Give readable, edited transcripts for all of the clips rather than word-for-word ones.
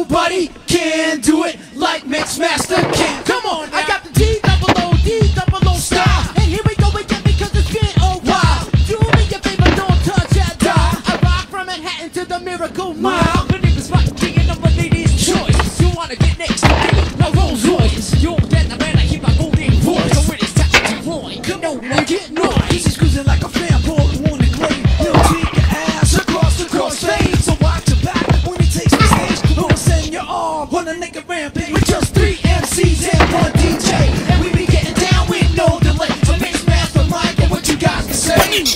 Nobody can do it like Mixmaster can. Come on, now. I got the D-double-O style. And here we go again because it's been a while. Do me a favor, don't touch that dial. I rock from Manhattan to the Miracle Mile. My name is Rocky King and I'm a lady's choice. You wanna get next to me? No Rolls Royce. You don't get the man, I hear my golden voice. So it is time to Roy. Come on, now get noise. He's cruising like a fanboy who wanna claim. He'll take your ass across the crossfade. So watch your back when he takes the stage. Gonna send your arm on a nigga rampage with just 3 MCs and 1 DJ. And we be getting down with no delay. So Mixmaster Mike, and what you guys can say?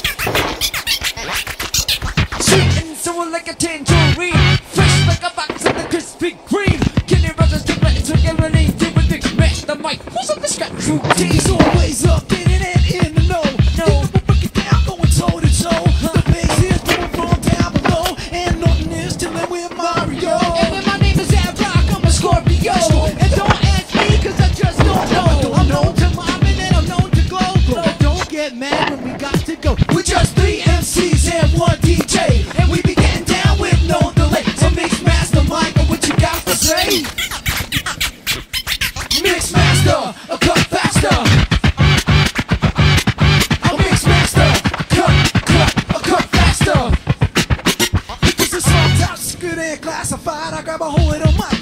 Sweet and sour like a tangerine. Fresh like a box of the Krispy Kreme. Kenny Rogers to let it to everything. Do with Mixmaster Mike. Who's on the scratch routine? He's always updated and in the know. No. We'll break it down, going toe to toe. The bass is coming from down below, and nothing is chilling with Mario. And then my name is Ad Rock, I'm a Scorpio. And don't ask me cause I just don't know. I'm known to mobbing and I'm known to glow. But don't get mad when we got to go. With just 3 MCs and 1 DJ, and we be getting down with no delay. So Mixmaster Mike, what you got to say? Mixmaster, a cut faster. A Mixmaster, a cut faster. This is sometimes good and classified. I grab a hold of the mic.